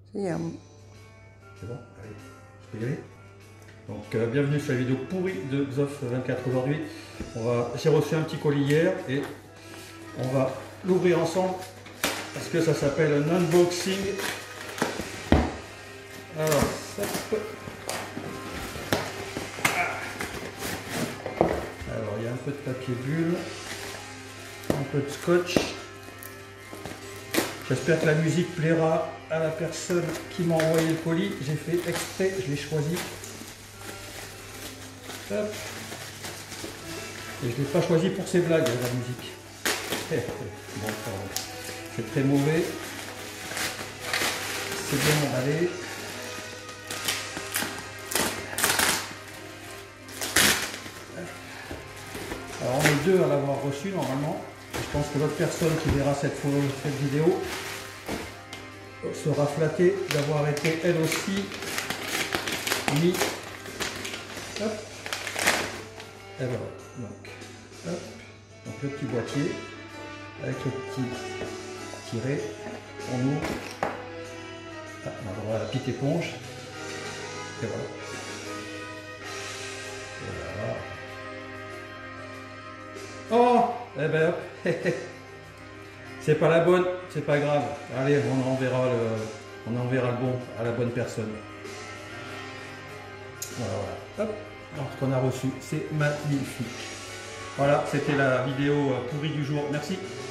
C'est bon, allez, je peux y aller. Donc bienvenue sur la vidéo pourrie de Xof 24 aujourd'hui. J'ai reçu un petit colis hier et on va l'ouvrir ensemble parce que ça s'appelle un unboxing. Alors, alors il y a un peu de papier bulle, un peu de scotch. J'espère que la musique plaira à la personne qui m'a envoyé le colis. J'ai fait exprès, je l'ai choisi. Hop. Et je ne l'ai pas choisi pour ses blagues, la musique. Bon, c'est très mauvais. C'est bien emballé. Alors on est deux à l'avoir reçu normalement. Je pense que l'autre personne qui verra cette vidéo sera flattée d'avoir été elle aussi mis. Hop. Et voilà. Donc, hop. Donc le petit boîtier avec le petit tiret. On ouvre. Ah, on va voir la petite éponge. Et voilà. Et voilà. Oh, eh ben hop. C'est pas la bonne, c'est pas grave. Allez, on enverra le bon à la bonne personne. Voilà, voilà. Hop. Alors, ce qu'on a reçu, c'est magnifique. Voilà, c'était la vidéo pourrie du jour. Merci.